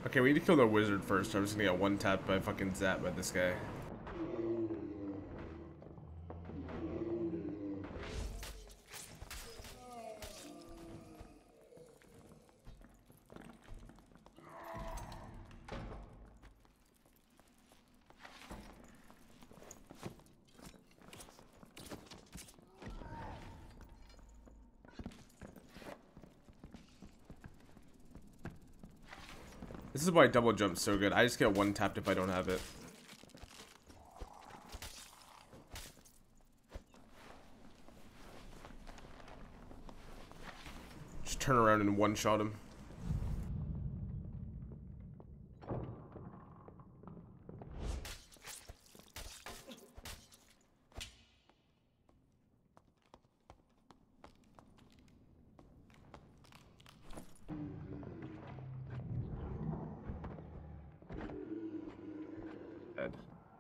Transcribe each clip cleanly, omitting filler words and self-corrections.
Okay, we need to kill the wizard first. I'm just gonna get one tapped by fucking Zap by this guy. This is why double jump's so good. I just get one tapped if I don't have it. Just turn around and one-shot him. Dead.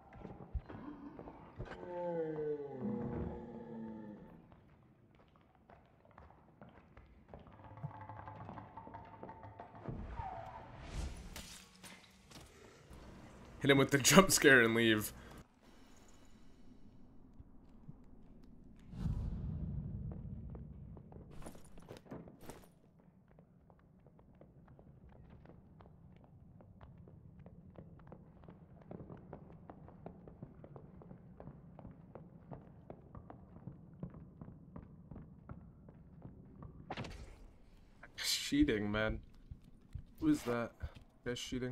Hit him with the jump scare and leave. Cheating, man. Who is that? Guy's cheating.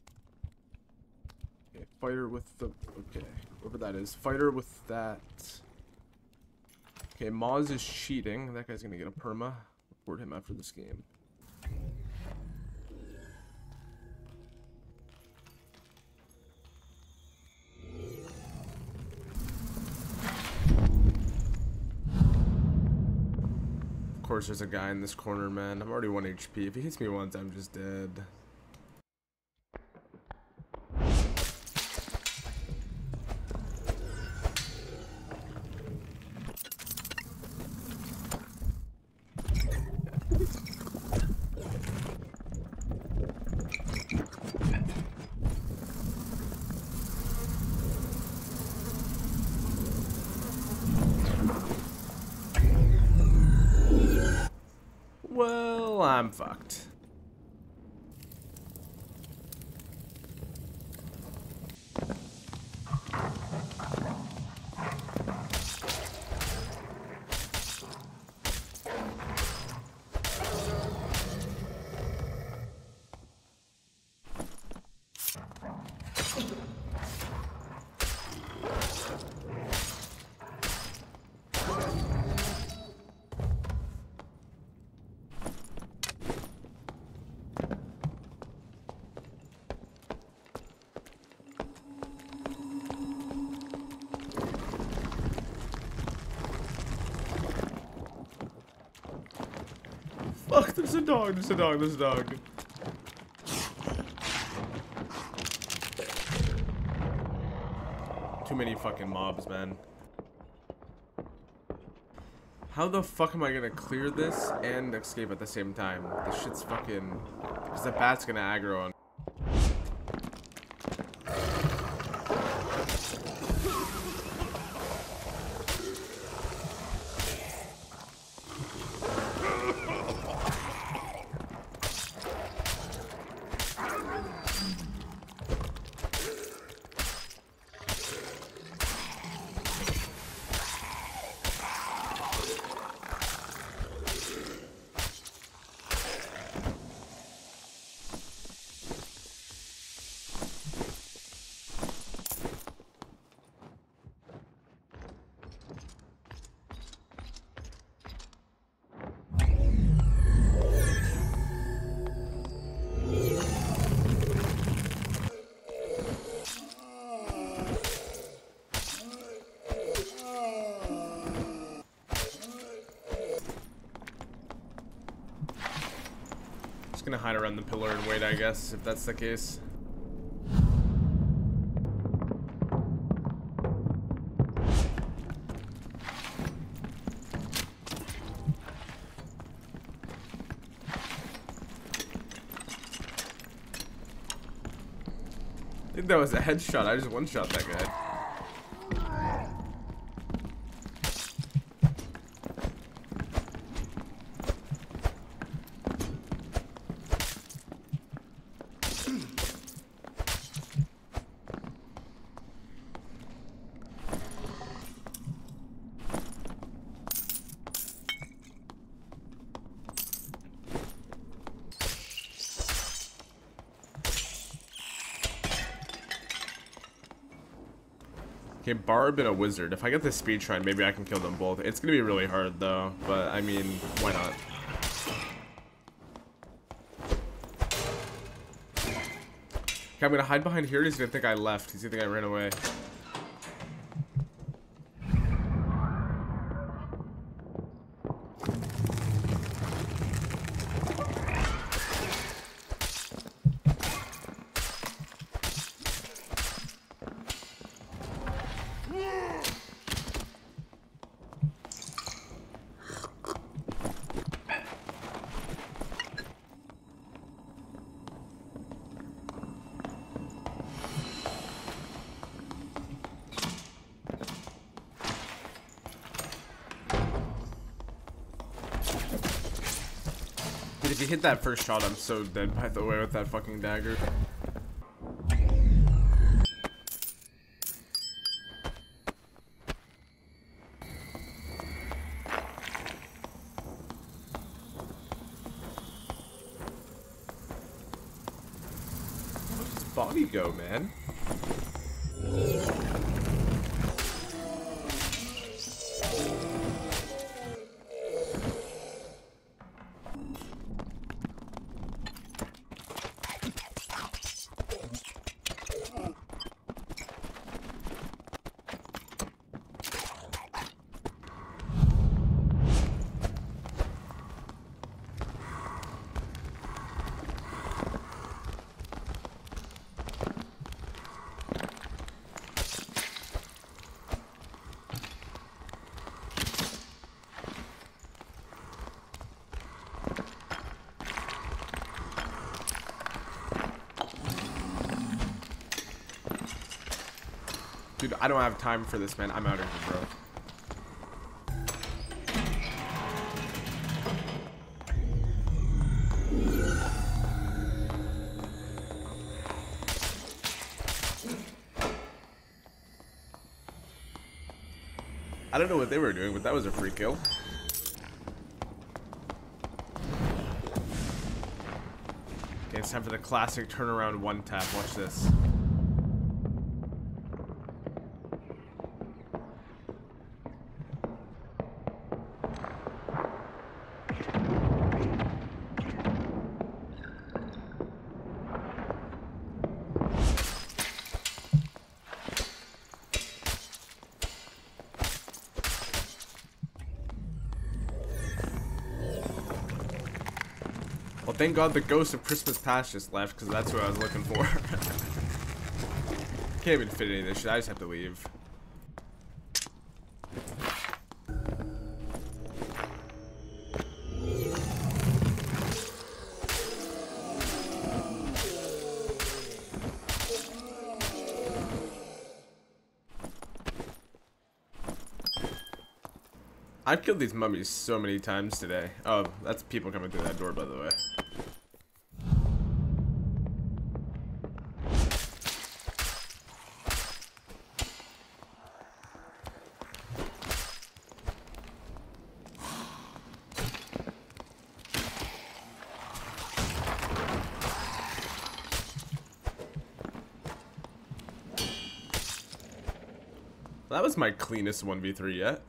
Okay, fighter with the... Okay, whoever that is. Fighter with that. Okay, Moz is cheating. That guy's gonna get a perma. Report him after this game. Of course, there's a guy in this corner, man. I'm already 1 HP. If he hits me once, I'm just dead. Well, I'm fucked. Fuck, there's a dog, there's a dog, there's a dog. Too many fucking mobs, man. How the fuck am I gonna clear this and escape at the same time? This shit's fucking... Because the bat's gonna aggro on... Just gonna hide around the pillar and wait, I guess, if that's the case. think that was a headshot. I just one-shot that guy. Okay, Barb and a wizard. If I get the speed shrine, maybe I can kill them both. It's gonna be really hard though, but I mean, why not? Okay, I'm gonna hide behind here. He's gonna think I left. He's gonna think I ran away. If you hit that first shot, I'm so dead, by the way, with that fucking dagger. Where'd his body go, man? Dude, I don't have time for this, man. I'm out of here, bro. I don't know what they were doing, but that was a free kill. Okay, it's time for the classic turnaround one tap. Watch this. Well, thank God the ghost of Christmas past just left, because that's what I was looking for. Can't even fit any of this shit. I just have to leave. I've killed these mummies so many times today. Oh, that's people coming through that door, by the way. That was my cleanest 1v3 yet.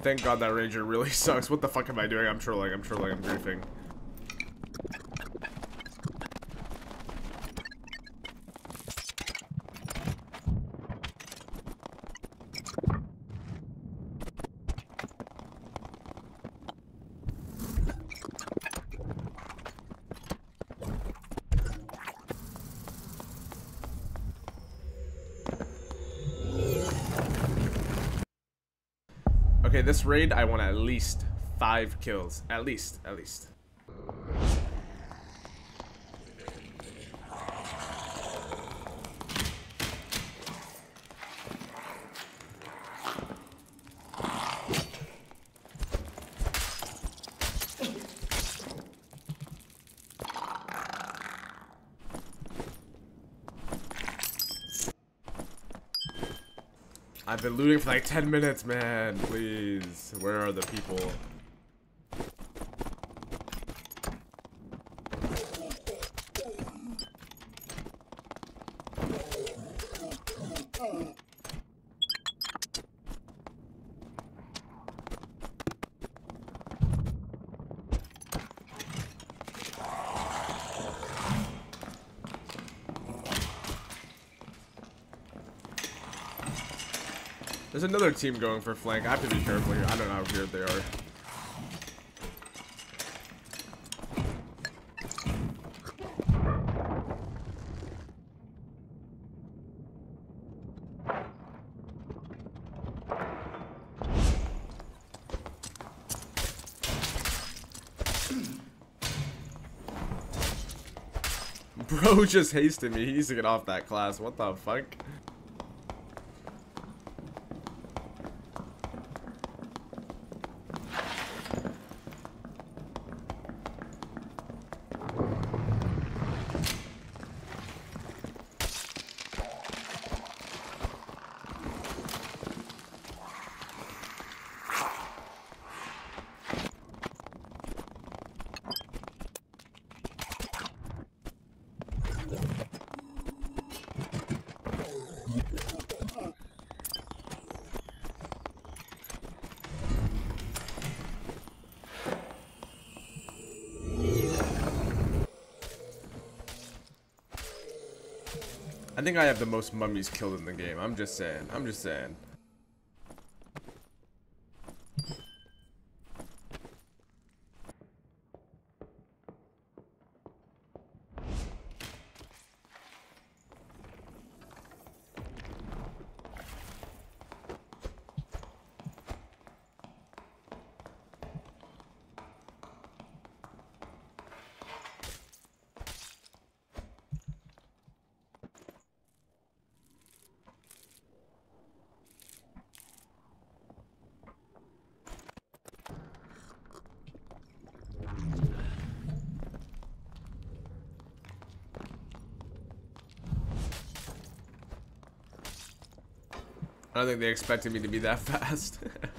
Thank God that ranger really sucks. What the fuck am I doing? I'm trolling, I'm griefing. Okay, this raid, I want at least 5 kills. At least. I've been looting for like 10 minutes, man. Please. Where are the people? There's another team going for flank. I have to be careful here. I don't know how weird they are. Bro just hasted me. He needs to get off that class. What the fuck? I think I have the most mummies killed in the game. I'm just saying. I don't think they expected me to be that fast.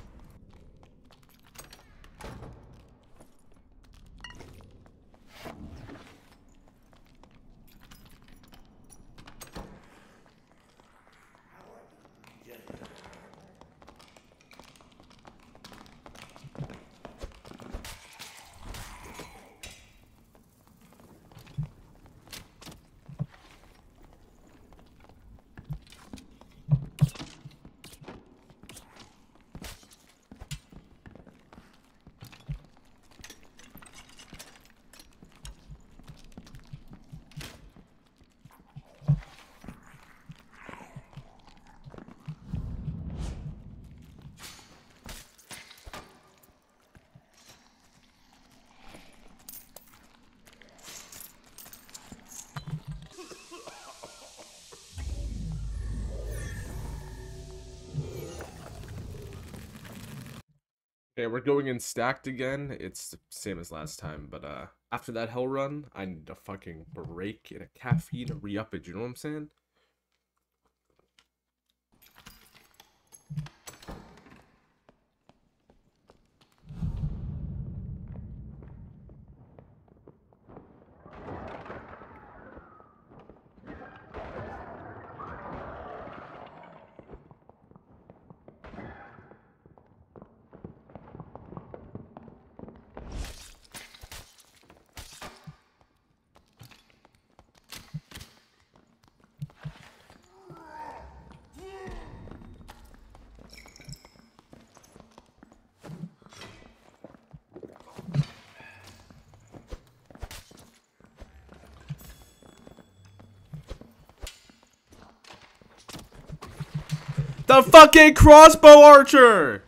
Okay, we're going in stacked again. It's the same as last time, but after that hell run, I need a fucking break and a caffeine to re-up it, you know what I'm saying? The fucking crossbow archer!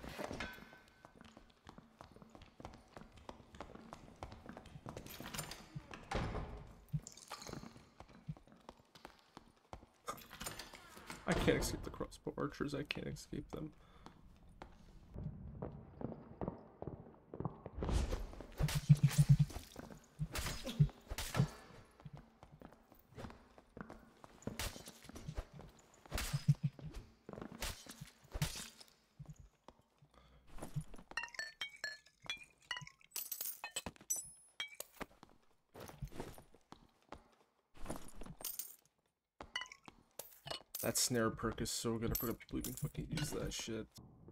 I can't escape the crossbow archers. I can't escape them. That snare perk is so good. I forgot people even fucking use that shit.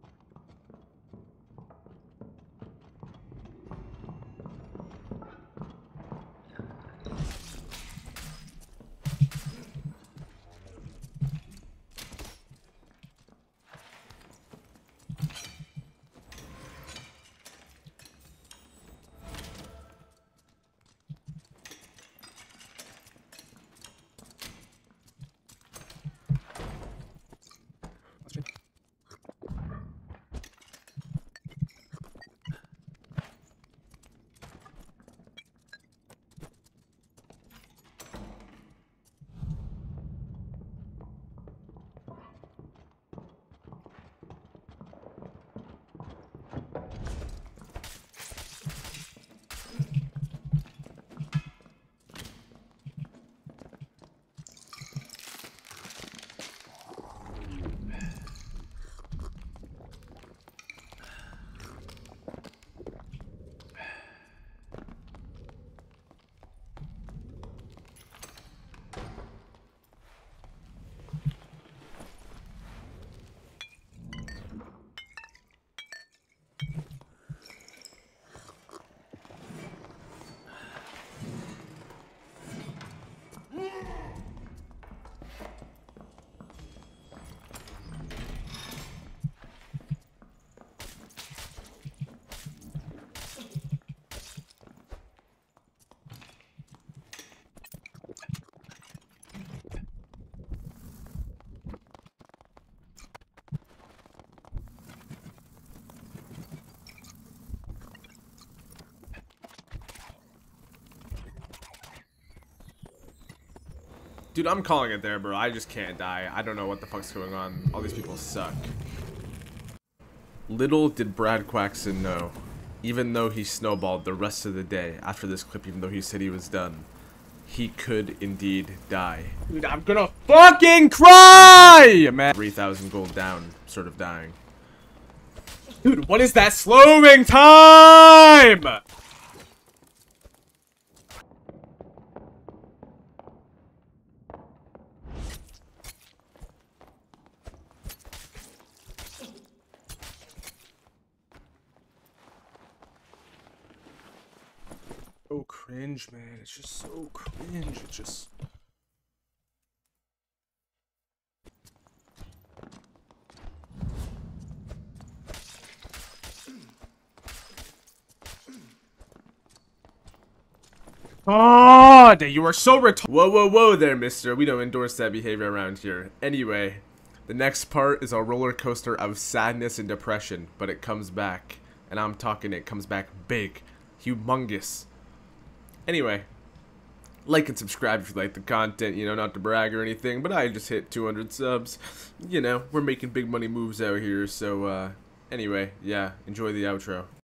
Dude, I'm calling it there, bro. I just can't die. I don't know what the fuck's going on. All these people suck. Little did Brad Quaxon know, even though he snowballed the rest of the day after this clip, even though he said he was done, he could indeed die. Dude, I'm gonna fucking cry! Man, 3,000 gold down, sort of dying. Dude, what is that slowing time? So cringe, man. It's just so cringe. It's just... God, you are so retarded. Whoa, whoa, whoa there, mister. We don't endorse that behavior around here. Anyway, the next part is a roller coaster of sadness and depression, but it comes back. And I'm talking, it comes back big. Humongous. Anyway, like and subscribe if you like the content, you know, not to brag or anything, but I just hit 200 subs. You know, we're making big money moves out here, so, anyway, yeah, enjoy the outro.